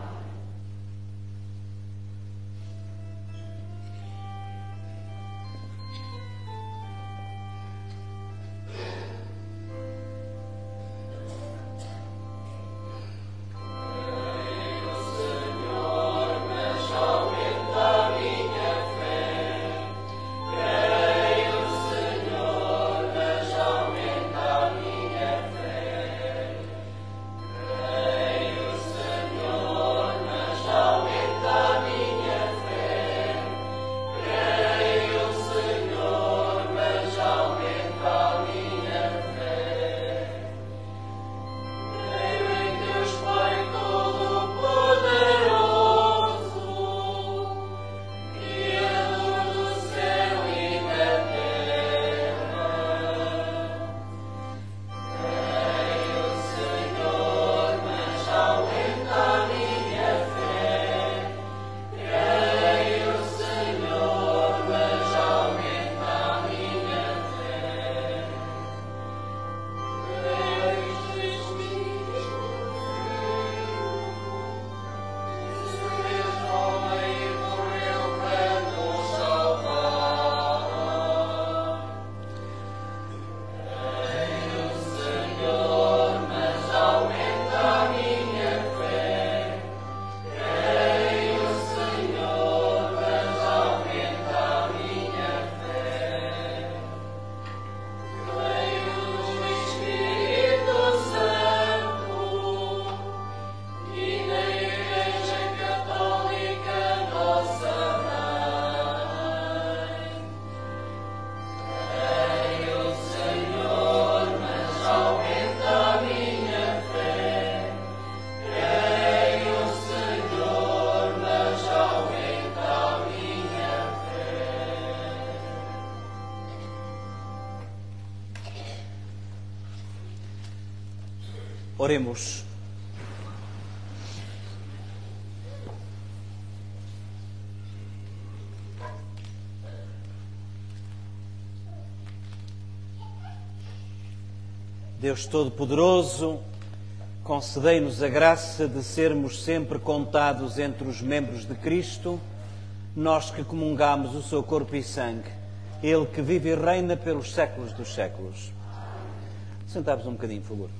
Oremos. Deus Todo-Poderoso, concedei-nos a graça de sermos sempre contados entre os membros de Cristo, nós que comungamos o seu corpo e sangue, Ele que vive e reina pelos séculos dos séculos. Sentamos um bocadinho, por favor.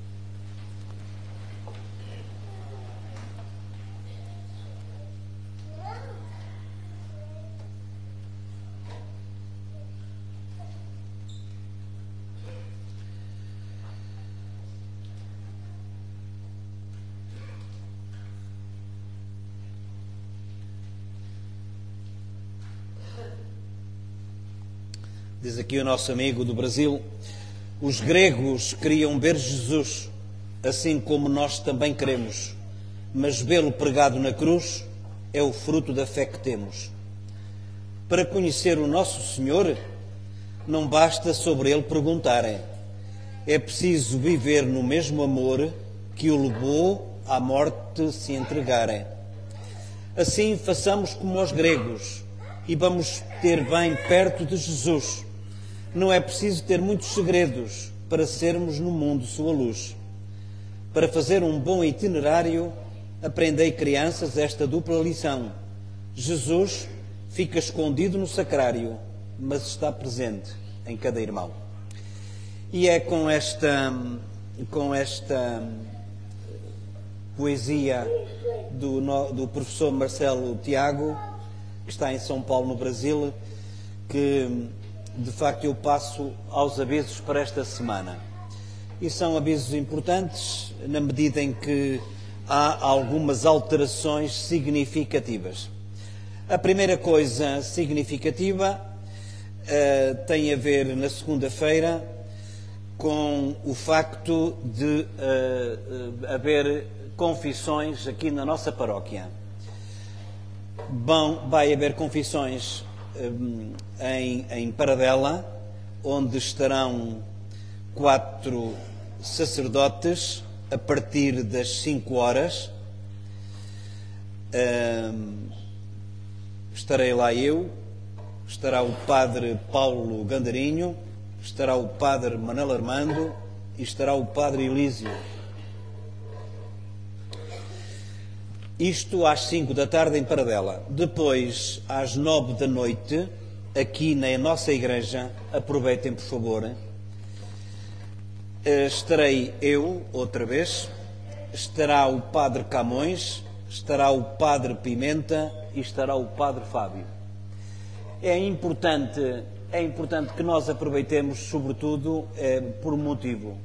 Diz aqui o nosso amigo do Brasil, os gregos queriam ver Jesus, assim como nós também queremos, mas vê-lo pregado na cruz é o fruto da fé que temos. Para conhecer o nosso Senhor, não basta sobre ele perguntarem, é preciso viver no mesmo amor que o levou à morte se entregarem. Assim façamos como os gregos e vamos ter bem perto de Jesus. Não é preciso ter muitos segredos para sermos no mundo sua luz. Para fazer um bom itinerário, aprendei, crianças, esta dupla lição. Jesus fica escondido no sacrário, mas está presente em cada irmão. E é com esta poesia do professor Marcelo Tiago, que está em São Paulo, no Brasil, que de facto eu passo aos avisos para esta semana. E são avisos importantes na medida em que há algumas alterações significativas. A primeira coisa significativa tem a ver, na segunda-feira, com o facto de haver confissões aqui na nossa paróquia. Vai haver confissões em Paradela, onde estarão 4 sacerdotes a partir das 5 horas. Estarei lá eu, estará o padre Paulo Gandarinho, estará o padre Manel Armando e estará o padre Elísio. Isto às 5 da tarde em Paradela. Depois, às 9 da noite, aqui na nossa igreja, aproveitem por favor, estarei eu, outra vez, estará o padre Camões, estará o padre Pimenta e estará o padre Fábio. É importante que nós aproveitemos, sobretudo, por um motivo.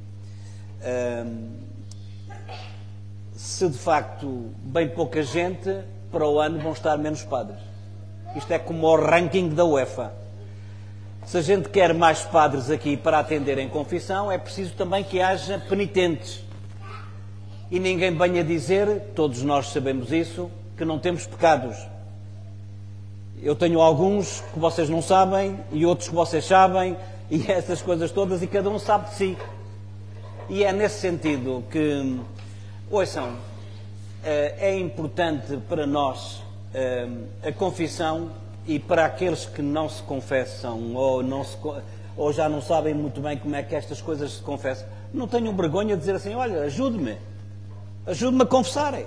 Se de facto bem pouca gente, para o ano vão estar menos padres. Isto é como o ranking da UEFA. Se a gente quer mais padres aqui para atenderem confissão, é preciso também que haja penitentes. E ninguém venha dizer, todos nós sabemos isso, que não temos pecados. Eu tenho alguns que vocês não sabem e outros que vocês sabem, e essas coisas todas, e cada um sabe de si. E é nesse sentido que, ouçam, é importante para nós a confissão, e para aqueles que não se confessam ou já não sabem muito bem como é que estas coisas se confessam, não tenham vergonha de dizer assim: olha, ajude-me a confessarem.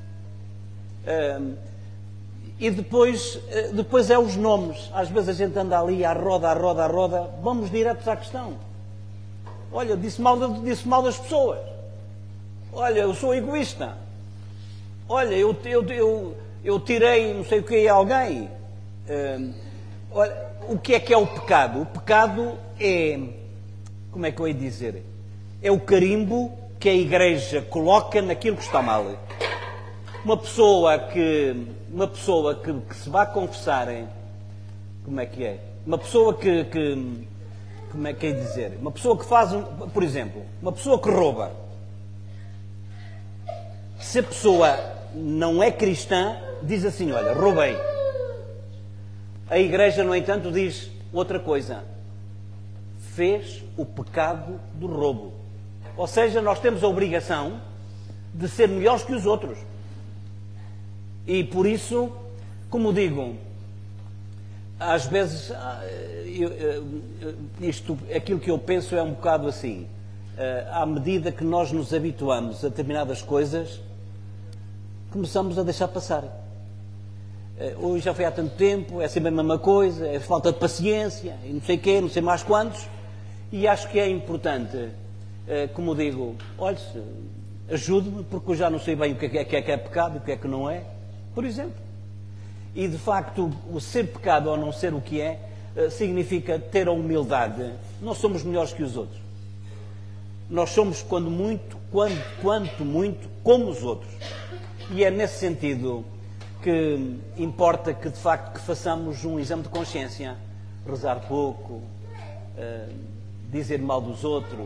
E depois é os nomes. Às vezes a gente anda ali à roda, vamos diretos à questão. Olha, disse mal das pessoas. Olha, eu sou egoísta. Olha, eu tirei não sei o que a alguém. Olha, o que é o pecado? O pecado é, como é que eu ia dizer? É o carimbo que a Igreja coloca naquilo que está mal. Uma pessoa que se vai confessar, como é que é? Uma pessoa que como é que é dizer? Uma pessoa que faz, por exemplo, uma pessoa que rouba. Se a pessoa não é cristã, diz assim: olha, roubei. A Igreja, no entanto, diz outra coisa: fez o pecado do roubo. Ou seja, nós temos a obrigação de ser melhores que os outros. E por isso, como digo, às vezes, aquilo que eu penso é um bocado assim: à medida que nós nos habituamos a determinadas coisas, começamos a deixar passar. Hoje já foi há tanto tempo, é sempre a mesma coisa, é falta de paciência, e não sei quê, não sei mais quantos, e acho que é importante, como digo, olhe, ajude-me, porque eu já não sei bem o que é pecado e o que é que não é, por exemplo. E de facto, o ser pecado ou não ser o que é, significa ter a humildade. Não somos melhores que os outros. Nós somos, quanto muito, como os outros. E é nesse sentido que importa que, de facto, que façamos um exame de consciência. Rezar pouco, dizer mal dos outros,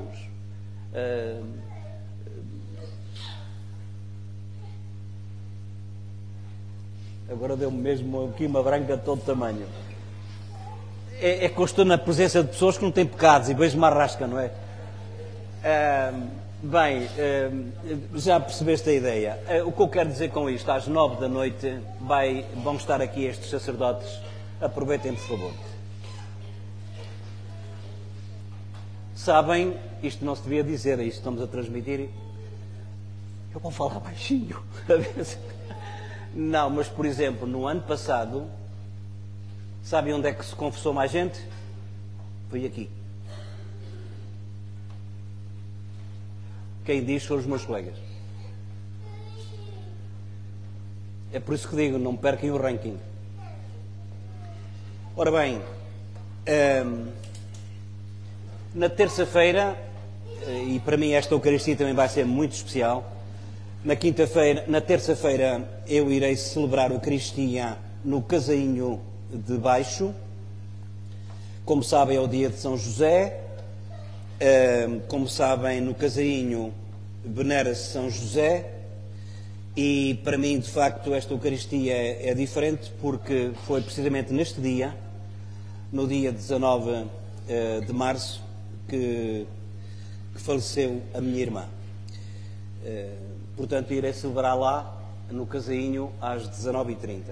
agora deu-me mesmo aqui uma branca de todo tamanho. É que eu estou na presença de pessoas que não têm pecados e vejo-me à rasca, não é? Bem, já percebeste a ideia. O que eu quero dizer com isto: às 9 da noite vão estar aqui estes sacerdotes. Aproveitem, por favor. Sabem, isto não se devia dizer, isto estamos a transmitir. Eu vou falar baixinho. Não, mas, por exemplo, no ano passado, sabem onde é que se confessou mais gente? Foi aqui. Quem diz foram os meus colegas. É por isso que digo, não percam o ranking. Ora bem, na terça-feira, e para mim esta Eucaristia também vai ser muito especial, na terça-feira eu irei celebrar a Eucaristia no casainho de baixo, Como sabem, é o dia de São José. Como sabem, no Casainho venera-se São José. E para mim, de facto, esta Eucaristia é diferente, porque foi precisamente neste dia, no dia 19 de março, que faleceu a minha irmã. Portanto, irei celebrar lá, no Casainho, às 19h30.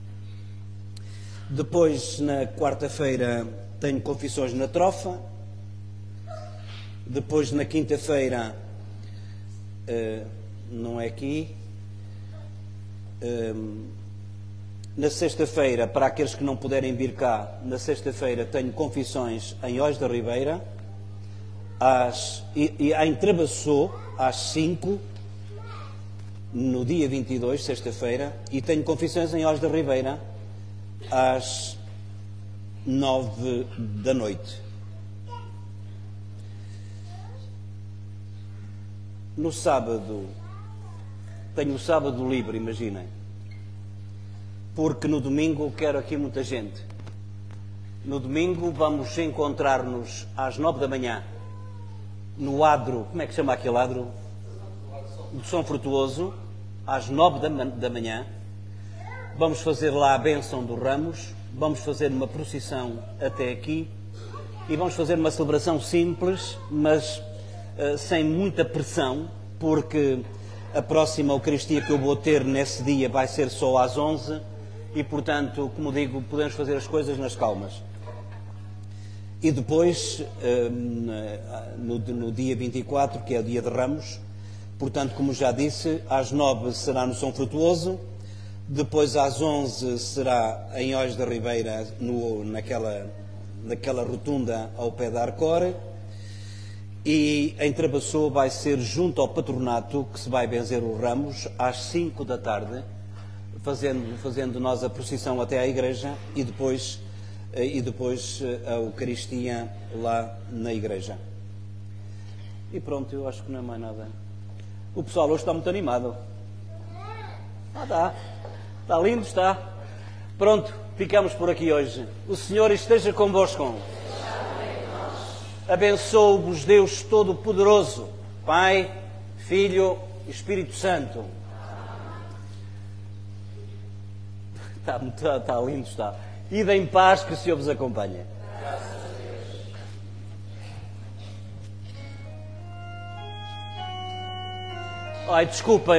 Depois, na quarta-feira, tenho confissões na Trofa. Depois, na quinta-feira, não é aqui. Na sexta-feira, para aqueles que não puderem vir cá, na sexta-feira tenho confissões em Ois da Ribeira, em Trabassou, às 5, no dia 22, sexta-feira, e tenho confissões em Ois da Ribeira, às 9 da noite. No sábado, tenho o sábado livre, imaginem. Porque no domingo quero aqui muita gente. No domingo vamos encontrar-nos às 9 da manhã, no adro, como é que chama aquele adro? Do São Frutuoso, às 9 da manhã. Vamos fazer lá a bênção dos ramos, vamos fazer uma procissão até aqui e vamos fazer uma celebração simples, mas sem muita pressão, porque a próxima Eucaristia que eu vou ter nesse dia vai ser só às 11 e, portanto, como digo, podemos fazer as coisas nas calmas. E depois, no dia 24, que é o dia de Ramos, portanto, como já disse, às 9 será no São Frutuoso, depois às 11 será em Ois da Ribeira, naquela rotunda ao pé da Arcor, e em Trabassou vai ser junto ao patronato que se vai benzer os ramos às 5 da tarde, fazendo nós a procissão até à igreja e depois a Eucaristia lá na igreja. E pronto, eu acho que não é mais nada. O pessoal hoje está muito animado. Está lindo, está. Pronto, ficamos por aqui hoje. O Senhor esteja convosco. Abençoe-vos Deus Todo-Poderoso, Pai, Filho e Espírito Santo. Está lindo, está. Ide em paz, que o Senhor vos acompanhe. Ai, desculpa,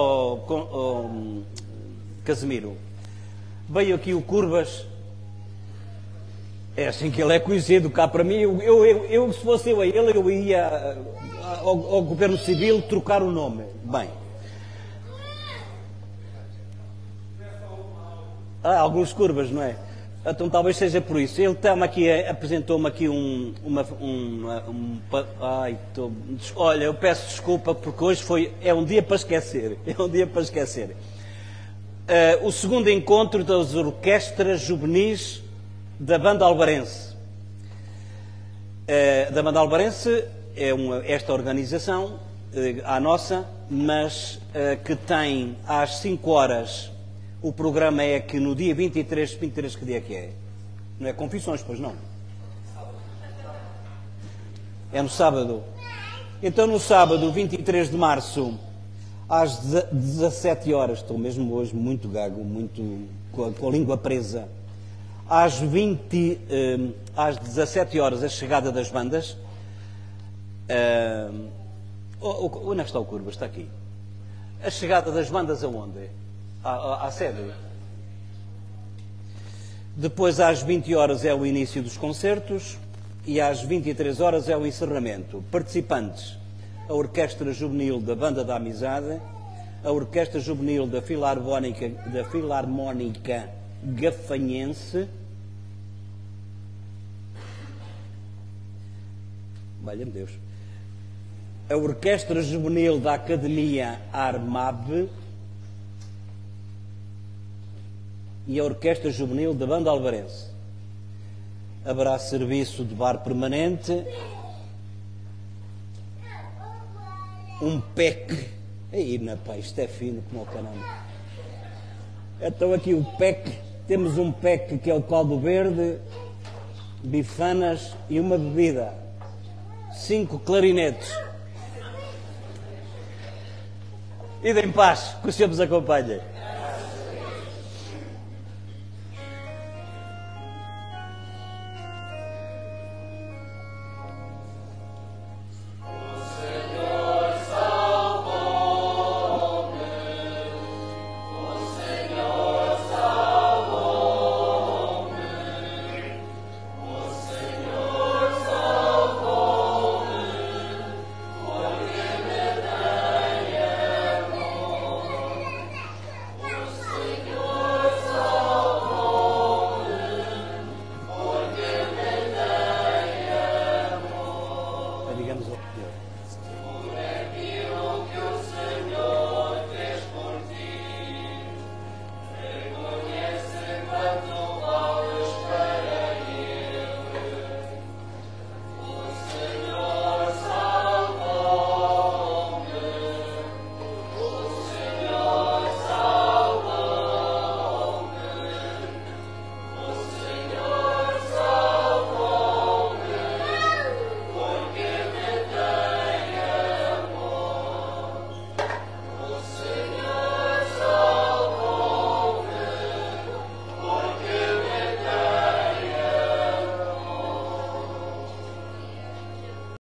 Casimiro. Veio aqui o Curvas. É assim que ele é conhecido cá para mim. Eu se fosse eu a ele, eu ia ao Governo Civil trocar o nome. Bem. Alguns Curvas, não é? Então talvez seja por isso. Ele apresentou-me aqui olha, eu peço desculpa porque hoje é um dia para esquecer. É um dia para esquecer. O segundo encontro das orquestras juvenis da Banda Albarense. Da Banda Albarense é esta organização, a nossa, mas que tem às 5 horas, o programa é que no dia 23, que dia que é? Não é Confissões, pois não? É no sábado. Então no sábado, 23 de março, às 17 horas, estou mesmo hoje muito gago, muito com a língua presa, às 17 horas, a chegada das bandas. Onde está o Curva? Está aqui. A chegada das bandas aonde? À sede. Depois, às 20 horas, é o início dos concertos e às 23 horas é o encerramento. Participantes: a Orquestra Juvenil da Banda da Amizade, a Orquestra Juvenil da Filarmónica Gafanhense, valha-me Deus, a Orquestra Juvenil da Academia Armab e a Orquestra Juvenil da Banda Albarense. Haverá serviço de bar permanente, um PEC. Aí, pá, isto é fino como o caramba. Então aqui o PEC, temos um PEC que é o caldo verde, bifanas e uma bebida. 5 clarinetes. Ide em paz, que o Senhor vos acompanhe.